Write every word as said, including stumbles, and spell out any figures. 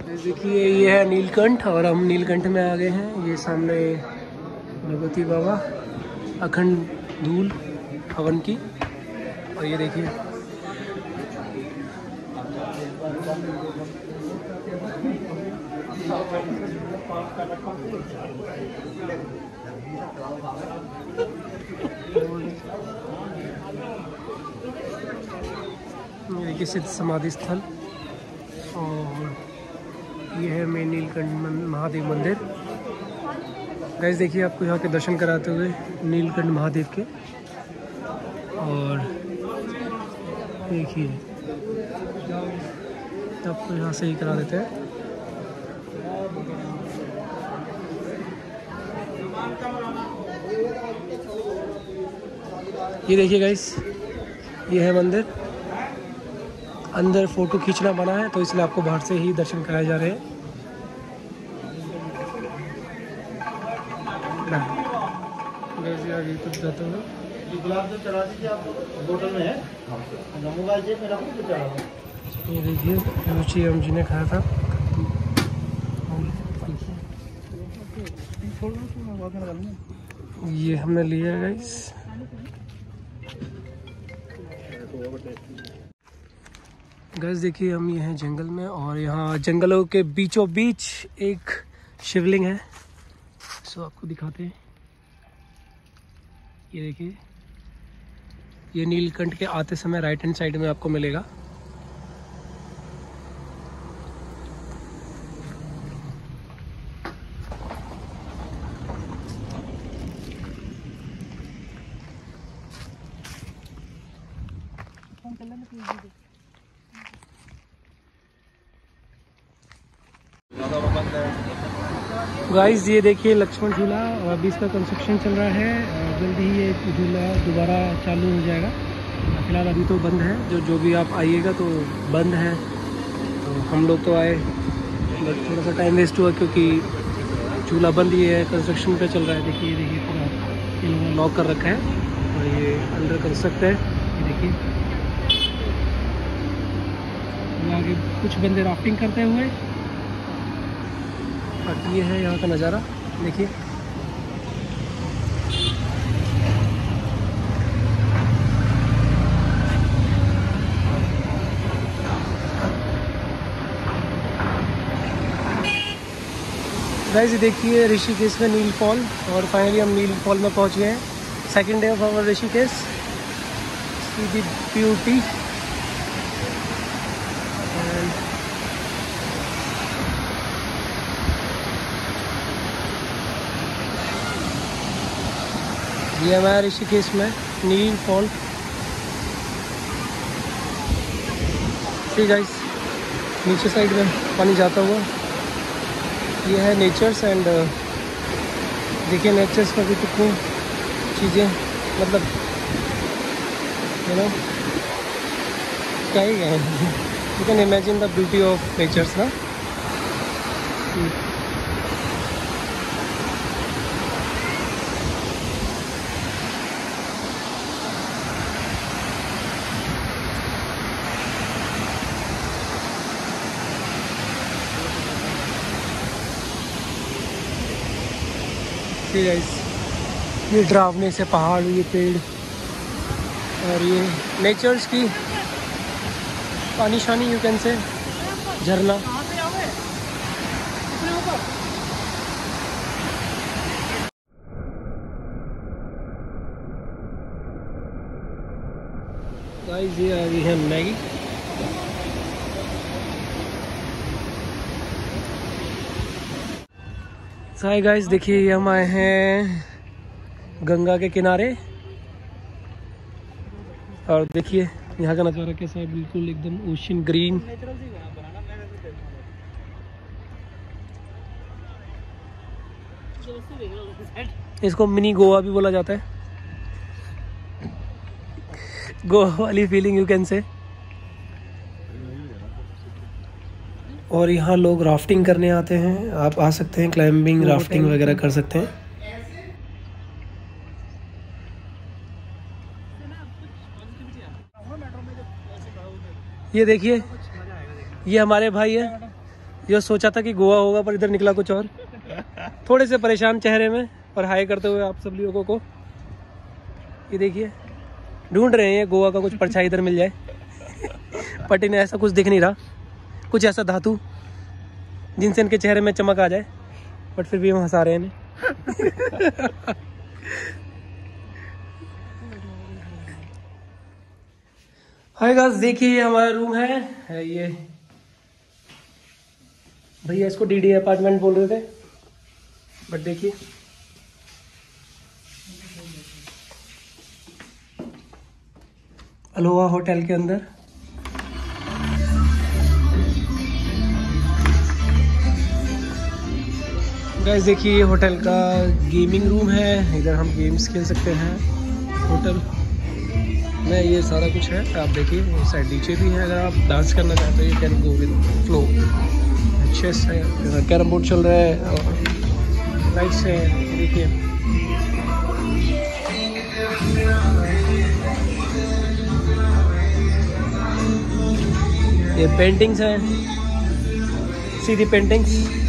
देखिए ये है नीलकंठ और हम नीलकंठ में आ गए हैं। ये सामने भगवती बाबा अखंड धूल हवन की, और ये देखिए ये देखिए सिद्ध समाधि स्थल, और ये है मेन नीलकंठ महादेव मंदिर। गाइस देखिए आपको यहाँ के दर्शन कराते हुए नीलकंठ महादेव के, और देखिए आपको यहाँ से ही करा देते हैं। ये देखिए गाइस ये है मंदिर, अंदर फोटो खींचना मना है तो इसलिए आपको बाहर से ही दर्शन कराए जा रहे हैं। आगे कुछ जाते हुए गुलाब जल चढ़ा दीजिए, आप बोतल में है, मोबाइल जेब में रखो तो चढ़ा। ये देखिए रुचि हम जी ने खाया था। ये हमने लिया है गाइस। गाइस देखिए हम ये हैं जंगल में, और यहाँ जंगलों के बीचों बीच एक शिवलिंग है, सो आपको दिखाते हैं। ये देखिए ये नीलकंठ के आते समय राइट हैंड साइड में आपको मिलेगा। गाइस ये देखिए लक्ष्मण झूला, और अभी इसका कंस्ट्रक्शन चल रहा है, जल्दी ही ये झूला दोबारा चालू हो जाएगा। फिलहाल अभी तो बंद है, जो जो भी आप आइएगा तो बंद है। तो हम लोग तो आए बट थोड़ा सा टाइम वेस्ट हुआ क्योंकि झूला बंद ही है, कंस्ट्रक्शन पे चल रहा है। देखिए देखिए पूरा इन लोगों ने लॉक कर रखा है, और ये अंडर कंस्ट्रक्ट है। ये देखिए आगे कुछ बंदे राफ्टिंग करते हुए, और ये है यहाँ का नज़ारा देखिए। गाइस ये देखिए ऋषिकेश में नील फॉल, और फाइनली हम नील फॉल में पहुँच गए हैं। Second day of our Rishikesh, see the beauty. ये हमारा ऋषिकेश में नील फॉल। ठीक गाइस नीचे साइड में पानी जाता हुआ, ये है नेचर्स, एंड देखिए नेचर्स में भी कितनी चीज़ें, मतलब यू नो क्या ही है, you can imagine the beauty of natures ना। गाइस ये डरावने से पहाड़, ये पेड़, और ये नेचर्स की पानी शानी, यू कैन से झरना। गाइस ये आ गई है मैगी। हाय गाइस देखिए ये हम आए हैं गंगा के किनारे, और देखिए यहाँ का नज़ारा कैसा है, बिल्कुल एकदम ओशन ग्रीन। इसको मिनी गोवा भी बोला जाता है, गोवा वाली फीलिंग यू कैन से। और यहाँ लोग राफ्टिंग करने आते हैं, आप आ सकते हैं, क्लाइंबिंग राफ्टिंग वगैरह कर सकते हैं। ये देखिए ये हमारे भाई हैं, जो सोचा था कि गोवा होगा पर इधर निकला कुछ और। थोड़े से परेशान चेहरे में और हाय करते हुए आप सब लोगों को। ये देखिए ढूंढ रहे हैं गोवा का कुछ परछाई इधर मिल जाए। पटी ने ऐसा कुछ दिख नहीं रहा, कुछ ऐसा धातु जिनसे इनके चेहरे में चमक आ जाए, बट फिर भी हम हंसा रहे हैं इन्हें। हाय गाइस, देखिए ये हमारा रूम है, है ये। भैया इसको डीडी अपार्टमेंट बोल रहे थे, बट देखिए अलोहा होटल के अंदर। गाइस देखिए ये होटल का गेमिंग रूम है, इधर हम गेम्स खेल सकते हैं। होटल में ये सारा कुछ है, आप देखिए साइड डीजे भी है, अगर आप डांस करना चाहते हो you can go with flow. Chess है, कैरम बोर्ड चल रहा है और लाइट्स है। देखिए ये पेंटिंग्स हैं, सीधी पेंटिंग्स।